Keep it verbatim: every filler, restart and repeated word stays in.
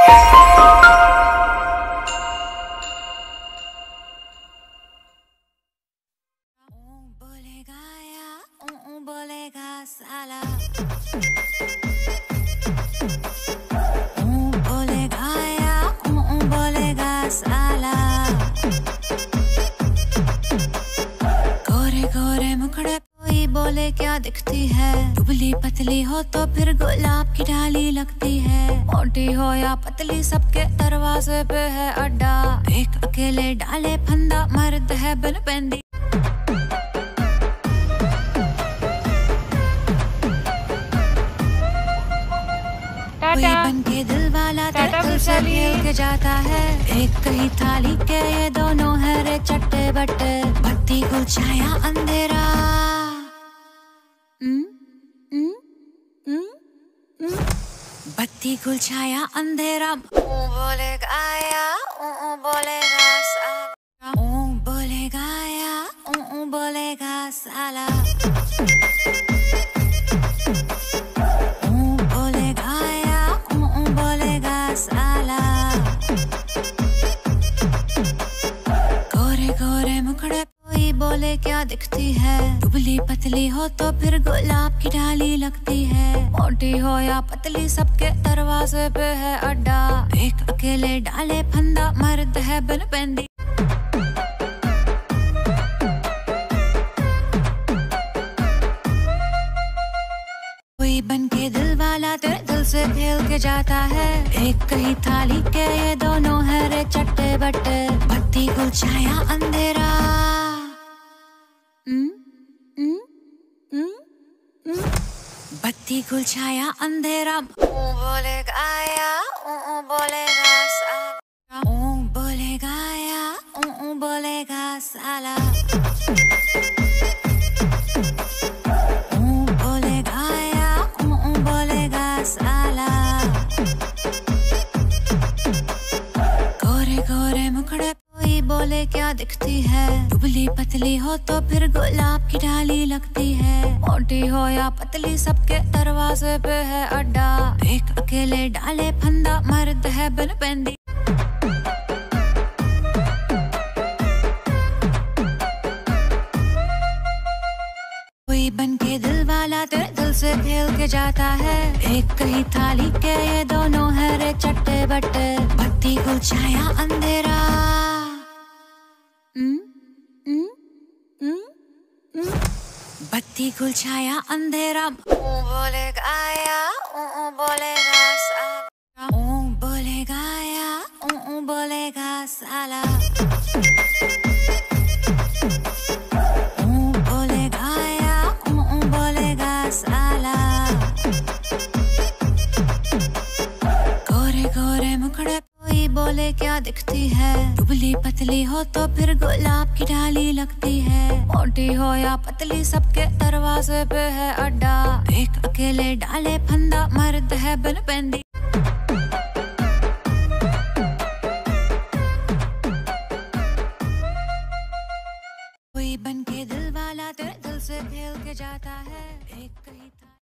साला ऊं बोलेगा या ऊं बोलेगा साला। गोरे गोरे मुखड़े कोई बोले क्या दिखती है, दुबली पतली हो तो फिर गुलाब की डाली लगती है। मोटी हो या पतली सबके दरवाजे पे है अड्डा, एक अकेले डाले फंदा मर्द है बिन पेंदी। कोई बन के दिल वाला दिल से खेल के जाता है, एक कहीं थाली के ये दोनों है रे चट्टे बट्टे। बत्ती को छाया अंधेरा न, न, न, न। बत्ती को छाया अंधेरा ऊं बोलेगा या ऊं बोलेगा साला, ऊं बोलेगा या ऊं बोलेगा साला। कोई बोले क्या दिखती है, दुबली पतली हो तो फिर गुलाब की डाली लगती है। मोटी हो या पतली सबके दरवाजे पे है अड्डा, एक अकेले डाले फंदा मर्द है बिन पेंदी। कोई बन के दिल वाला तेरे दिल से खेल के जाता है, एक कहीं थाली के ये दोनों है रे चट्टे बट्टे। बत्ती को छाया अंधेरा न, न, न, न। बत्ती को छाया अंधेरा ऊं बोलेगा या ऊं बोलेगा साला, ऊं बोलेगा या ऊं बोलेगा साला। कोई बोले क्या दिखती है, दुबली पतली हो तो फिर गुलाब की डाली लगती है। मोटी हो या पतली सबके दरवाजे पे है अड्डा, एक अकेले डाले फंदा मर्द है बिन पेंदी। कोई बन के दिल वाला तेरे दिल से खेल के जाता है, एक कहीं थाली के ये दोनों है रे चट्टे बट्टे। बत्ती को छाया अंधेरा न, न, न, न। बत्ती को छाया अंधेरा ऊं बोलेगा या ऊं बोलेगा साला, ऊं बोलेगा या ऊं बोलेगा साला। ऊं बोलेगा या ऊं बोलेगा साला। गोरे गोरे मुखड़े कोई बोले क्या दिखती है, दुबली पतली हो तो फिर गुलाब की डाली लगती है। मोटी हो या पतली सबके दरवाजे पे है अड्डा, एक अकेले डाले फंदा मर्द है बिन पेंदी।